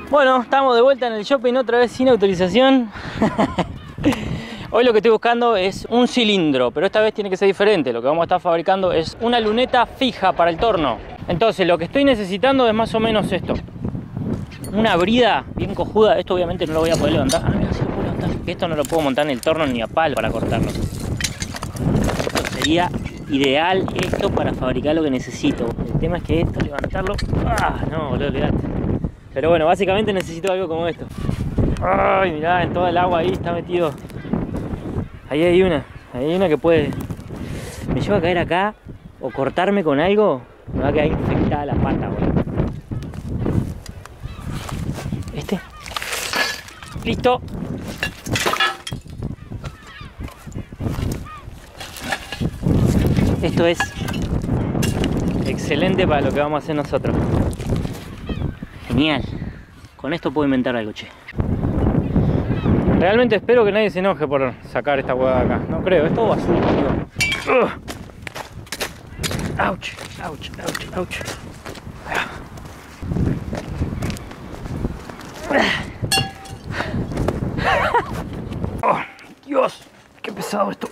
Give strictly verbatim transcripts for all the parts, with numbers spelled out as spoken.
Bueno, estamos de vuelta en el shopping otra vez sin autorización. Hoy lo que estoy buscando es un cilindro, pero esta vez tiene que ser diferente. Lo que vamos a estar fabricando es una luneta fija para el torno. Entonces lo que estoy necesitando es más o menos esto. Una brida bien cojuda. Esto obviamente no lo voy a poder levantar. Ah, mira, sí lo puedo levantar. Esto no lo puedo montar en el torno ni a palo para cortarlo. Esto sería ideal esto para fabricar lo que necesito. El tema es que esto, levantarlo... Ah, no, boludo, olvidate. Pero bueno, básicamente necesito algo como esto. Ay, mirá, en toda el agua ahí está metido. Ahí hay una, ahí hay una que puede... Me lleva a caer acá o cortarme con algo, me va a quedar infectada la pata, boludo. ¿Este? Listo. Esto es excelente para lo que vamos a hacer nosotros. Genial. Con esto puedo inventar algo, che. Realmente espero que nadie se enoje por sacar esta hueá de acá. No creo, es todo basura, tío. Uh. Ouch, ouch, ouch, ouch. Oh, Dios, qué pesado esto.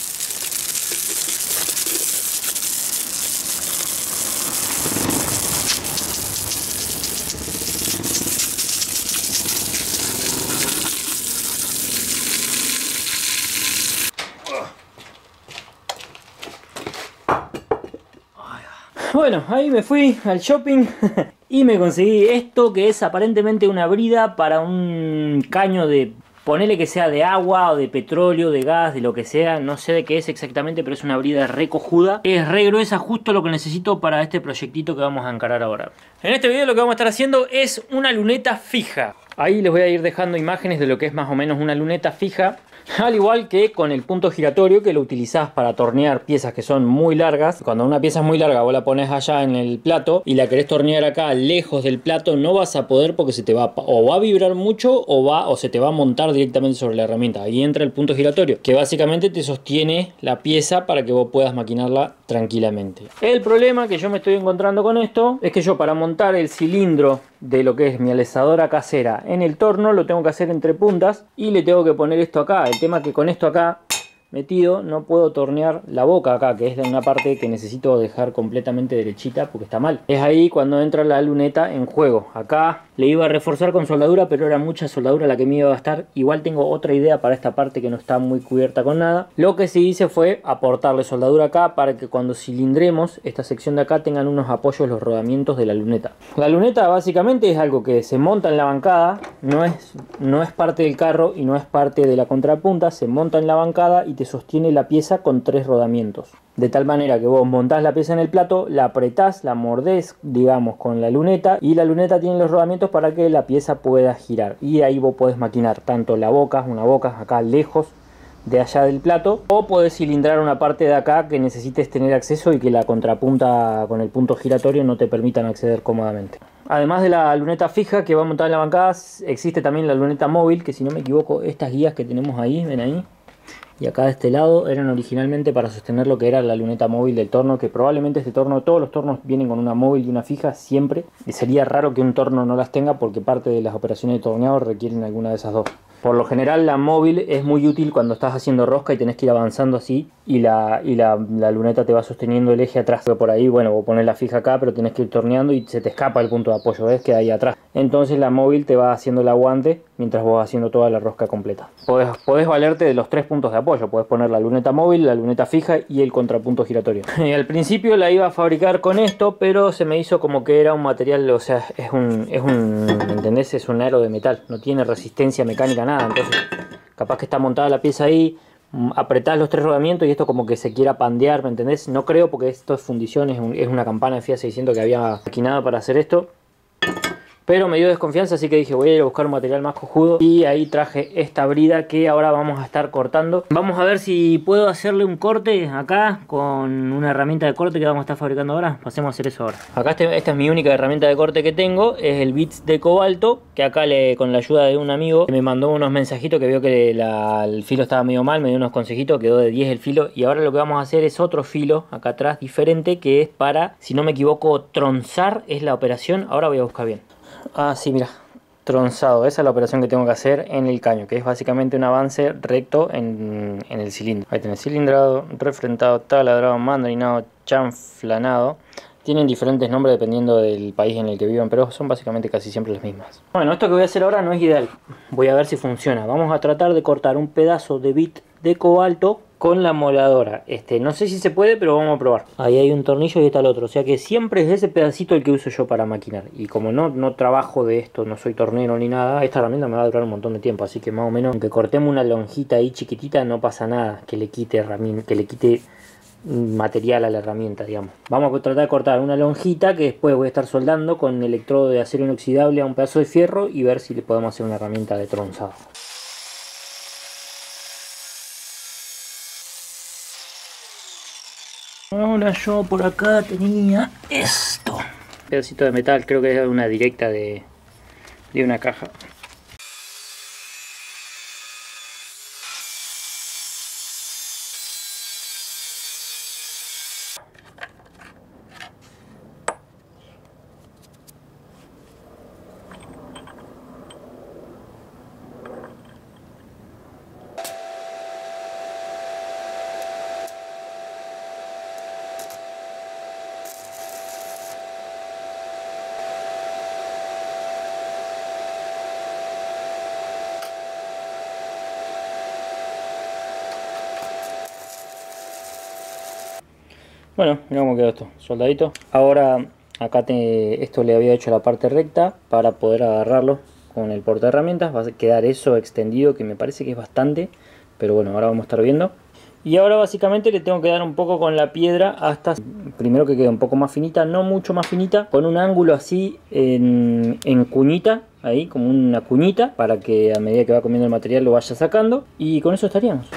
Bueno, ahí me fui al shopping y me conseguí esto que es aparentemente una brida para un caño de... Ponele que sea de agua o de petróleo, de gas, de lo que sea, no sé de qué es exactamente, pero es una brida re cojuda. Es re gruesa, justo lo que necesito para este proyectito que vamos a encarar ahora. En este video lo que vamos a estar haciendo es una luneta fija. Ahí les voy a ir dejando imágenes de lo que es más o menos una luneta fija. Al igual que con el punto giratorio, que lo utilizás para tornear piezas que son muy largas. Cuando una pieza es muy larga vos la pones allá en el plato y la querés tornear acá lejos del plato, no vas a poder porque se te va o va a vibrar mucho o, va, o se te va a montar directamente sobre la herramienta. Ahí entra el punto giratorio, que básicamente te sostiene la pieza para que vos puedas maquinarla tranquilamente. El problema que yo me estoy encontrando con esto es que yo, para montar el cilindro de lo que es mi alisadora casera en el torno, lo tengo que hacer entre puntas y le tengo que poner esto acá. El tema es que con esto acá metido no puedo tornear la boca acá, que es una parte que necesito dejar completamente derechita porque está mal. Es ahí cuando entra la luneta en juego. Acá le iba a reforzar con soldadura, pero era mucha soldadura la que me iba a gastar. Igual tengo otra idea para esta parte que no está muy cubierta con nada. Lo que sí hice fue aportarle soldadura acá para que cuando cilindremos esta sección de acá tengan unos apoyos los rodamientos de la luneta. La luneta básicamente es algo que se monta en la bancada, no es, no es parte del carro y no es parte de la contrapunta, se monta en la bancada y te sostiene la pieza con tres rodamientos. De tal manera que vos montás la pieza en el plato, la apretás, la mordés, digamos, con la luneta, y la luneta tiene los rodamientos para que la pieza pueda girar. Y ahí vos podés maquinar tanto la boca, una boca acá lejos de allá del plato, o podés cilindrar una parte de acá que necesites tener acceso y que la contrapunta con el punto giratorio no te permitan acceder cómodamente. Además de la luneta fija que va montada en la bancada, existe también la luneta móvil, que si no me equivoco, estas guías que tenemos ahí, ven ahí, y acá de este lado eran originalmente para sostener lo que era la luneta móvil del torno, que probablemente este torno, todos los tornos vienen con una móvil y una fija siempre, y sería raro que un torno no las tenga porque parte de las operaciones de torneado requieren alguna de esas dos. Por lo general la móvil es muy útil cuando estás haciendo rosca y tenés que ir avanzando así y la, y la, la luneta te va sosteniendo el eje atrás. Pero por ahí, bueno, vos pones la fija acá, pero tenés que ir torneando y se te escapa el punto de apoyo, ¿ves? Queda ahí atrás. Entonces la móvil te va haciendo el aguante mientras vos vas haciendo toda la rosca completa. Podés, podés valerte de los tres puntos de apoyo. Podés poner la luneta móvil, la luneta fija y el contrapunto giratorio. Y al principio la iba a fabricar con esto, pero se me hizo como que era un material, o sea, es un, es un, ¿entendés? Es un aro de metal, no tiene resistencia mecánica, nada. Entonces capaz que está montada la pieza ahí, apretás los tres rodamientos y esto como que se quiera pandear, ¿me entendés? No creo, porque esto es fundición, es, un, es una campana de Fiat seiscientos que había maquinado para hacer esto. Pero me dio desconfianza, así que dije voy a ir a buscar un material más cojudo. Y ahí traje esta brida que ahora vamos a estar cortando. Vamos a ver si puedo hacerle un corte acá con una herramienta de corte que vamos a estar fabricando ahora. Pasemos a hacer eso ahora. Acá este, esta es mi única herramienta de corte que tengo. Es el Bits de cobalto, que acá le, con la ayuda de un amigo me mandó unos mensajitos que vio que la, el filo estaba medio mal. Me dio unos consejitos, quedó de diez el filo. Y ahora lo que vamos a hacer es otro filo acá atrás diferente, que es para, si no me equivoco, tronzar es la operación. Ahora voy a buscar bien. Ah, sí, mira. tronzado. Esa es la operación que tengo que hacer en el caño, que es básicamente un avance recto en, en el cilindro. Ahí tenés cilindrado, refrentado, taladrado, mandarinado, chanflanado. Tienen diferentes nombres dependiendo del país en el que vivan, pero son básicamente casi siempre las mismas. Bueno, esto que voy a hacer ahora no es ideal. Voy a ver si funciona. Vamos a tratar de cortar un pedazo de bit de cobalto con la moladora. Este, no sé si se puede, pero vamos a probar. Ahí hay un tornillo y está el otro. O sea que siempre es ese pedacito el que uso yo para maquinar. Y como no, no trabajo de esto, no soy tornero ni nada, esta herramienta me va a durar un montón de tiempo. Así que más o menos, aunque cortemos una lonjita ahí chiquitita, no pasa nada que le quite herramienta, que le quite material a la herramienta, digamos. Vamos a tratar de cortar una lonjita que después voy a estar soldando con electrodo de acero inoxidable a un pedazo de fierro y ver si le podemos hacer una herramienta de tronzado. Ahora yo por acá tenía esto. Un pedacito de metal, creo que es una directa de, de una caja. Bueno, mira cómo quedó esto, soldadito. Ahora acá te, esto le había hecho la parte recta para poder agarrarlo con el porta herramientas. Va a quedar eso extendido, que me parece que es bastante, pero bueno, ahora vamos a estar viendo. Y ahora básicamente le tengo que dar un poco con la piedra hasta, primero que quede un poco más finita, no mucho más finita, con un ángulo así en, en cuñita, ahí como una cuñita, para que a medida que va comiendo el material lo vaya sacando. Y con eso estaríamos.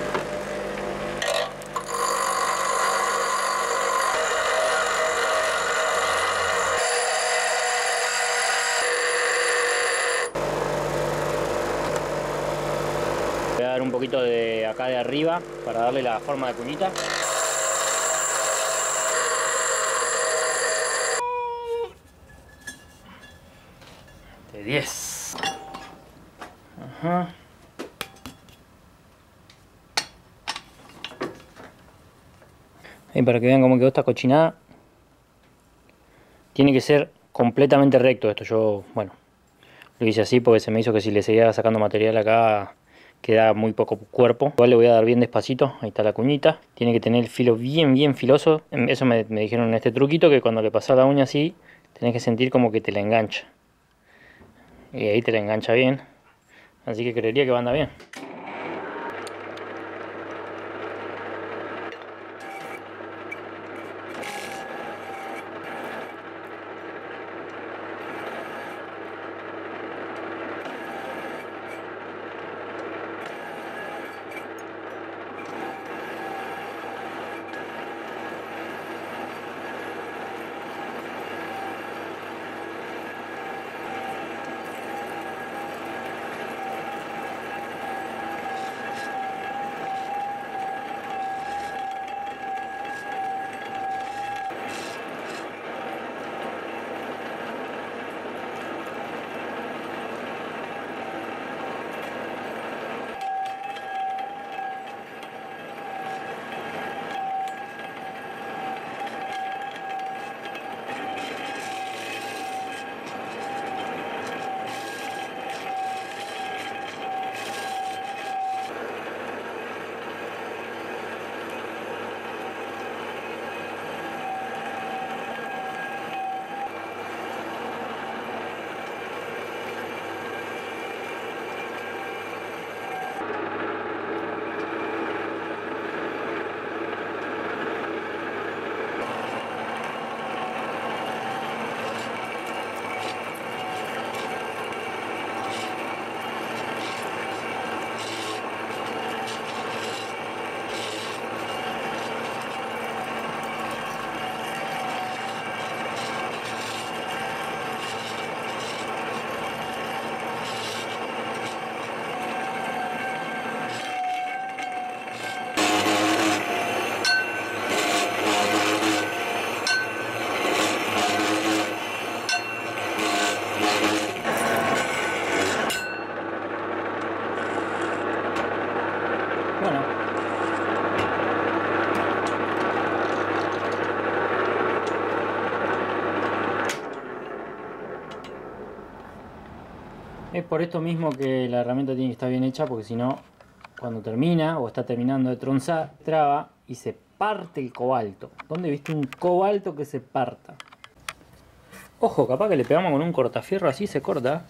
Voy a dar un poquito de acá de arriba para darle la forma de cuñita. De diez. Ajá. Y para que vean cómo quedó esta cochinada, tiene que ser completamente recto esto. Yo, bueno, lo hice así porque se me hizo que si le seguía sacando material acá queda muy poco cuerpo. Igual le voy a dar bien despacito. Ahí está la cuñita. Tiene que tener el filo bien bien filoso. Eso me, me dijeron en este truquito, que cuando le pasas la uña así tenés que sentir como que te la engancha. Y ahí te la engancha bien. Así que creería que va a andar bien. Es por esto mismo que la herramienta tiene que estar bien hecha, porque si no, cuando termina o está terminando de tronzar, traba y se parte el cobalto. ¿Dónde viste un cobalto que se parta? Ojo, capaz que le pegamos con un cortafierro así se corta.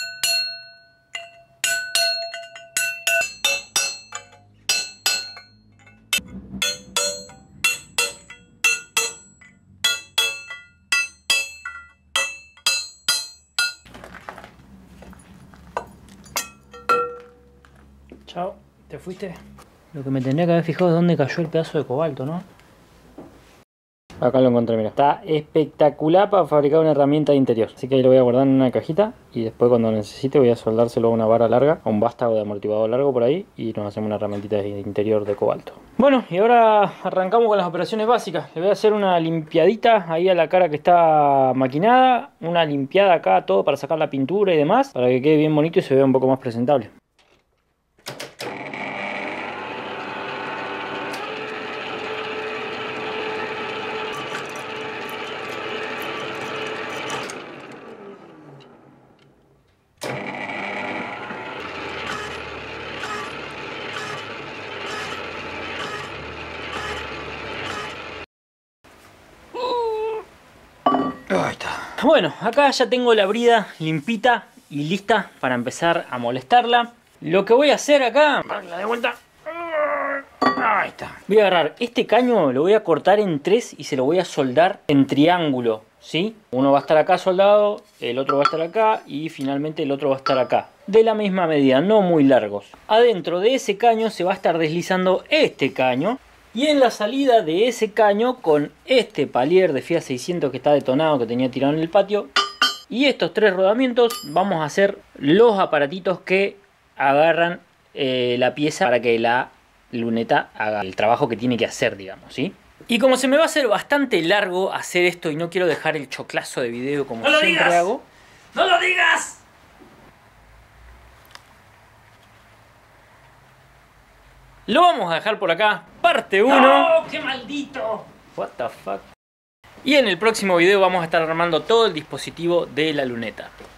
Chao, ¿te fuiste? Lo que me tendría que haber fijado es dónde cayó el pedazo de cobalto, ¿no? Acá lo encontré, mira. Está espectacular para fabricar una herramienta de interior. Así que ahí lo voy a guardar en una cajita y después cuando necesite voy a soldárselo a una vara larga, a un vástago de amortiguador largo por ahí y nos hacemos una herramientita de interior de cobalto. Bueno, y ahora arrancamos con las operaciones básicas. Le voy a hacer una limpiadita ahí a la cara que está maquinada, una limpiada acá, todo para sacar la pintura y demás, para que quede bien bonito y se vea un poco más presentable. Ahí está. Bueno, acá ya tengo la brida limpita y lista para empezar a molestarla. Lo que voy a hacer acá... La de vuelta. Ahí está. Voy a agarrar este caño, lo voy a cortar en tres y se lo voy a soldar en triángulo, ¿sí? Uno va a estar acá soldado, el otro va a estar acá y finalmente el otro va a estar acá. De la misma medida, no muy largos. Adentro de ese caño se va a estar deslizando este caño. Y en la salida de ese caño con este palier de Fiat seiscientos que está detonado, que tenía tirado en el patio. Y estos tres rodamientos vamos a hacer los aparatitos que agarran eh, la pieza para que la luneta haga el trabajo que tiene que hacer, digamos, ¿sí? Y como se me va a hacer bastante largo hacer esto y no quiero dejar el choclazo de video como ¡No siempre digas! hago. ¡No lo digas! Lo vamos a dejar por acá, parte uno. ¡No! ¡Qué maldito! What the fuck. Y en el próximo video vamos a estar armando todo el dispositivo de la luneta.